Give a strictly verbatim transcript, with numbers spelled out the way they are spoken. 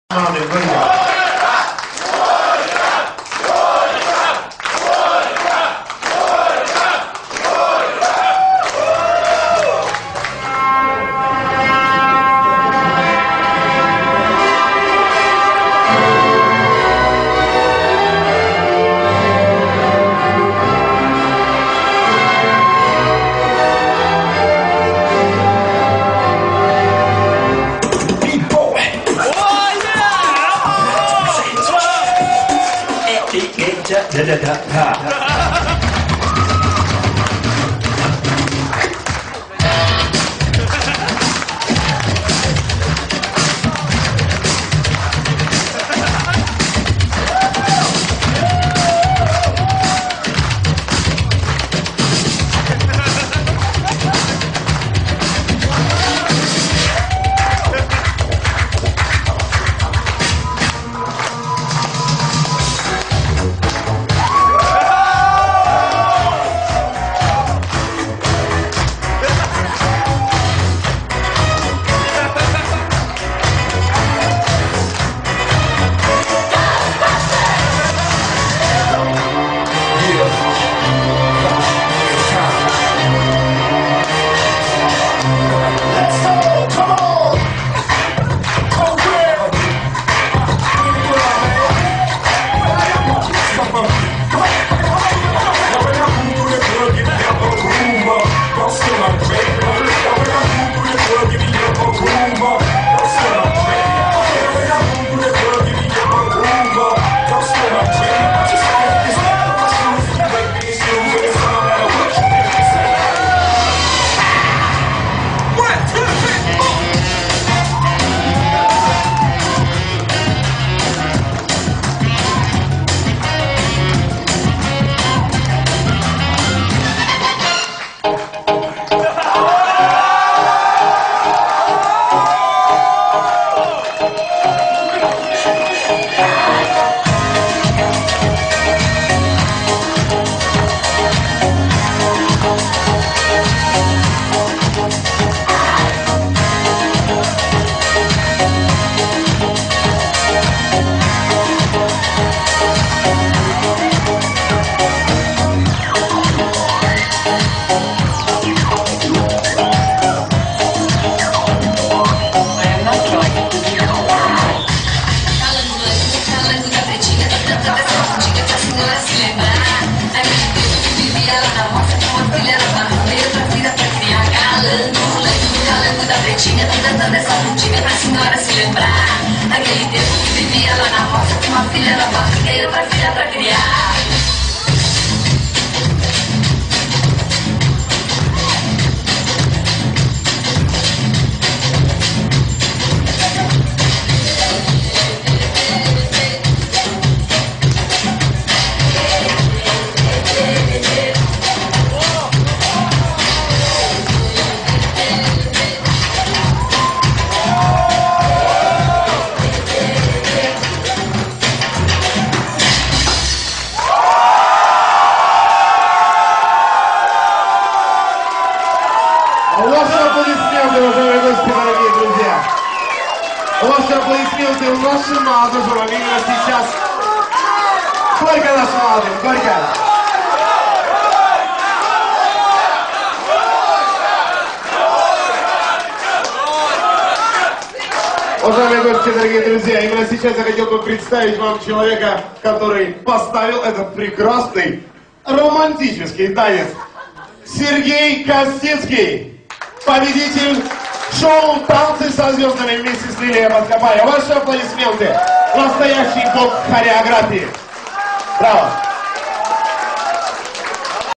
Молодец, друзья. Da da da da. Dessa rotina pra senhora se lembrar. Naquele tempo que vivia lá na roça, com uma filha na barriga e outra filha pra criar. Ваши аплодисменты, уважаемые гости, дорогие друзья. Ваши аплодисменты нашим молодежам именно сейчас. Сколько нашим молодым? Сколько? Уважаемые гости, дорогие друзья, именно сейчас я хотел бы представить вам человека, который поставил этот прекрасный романтический танец. Сергей Костицкий, победитель шоу «Танцы со звездами» вместе с Лилией Баскопая. Ваши аплодисменты. Настоящий бог хореографии. Браво!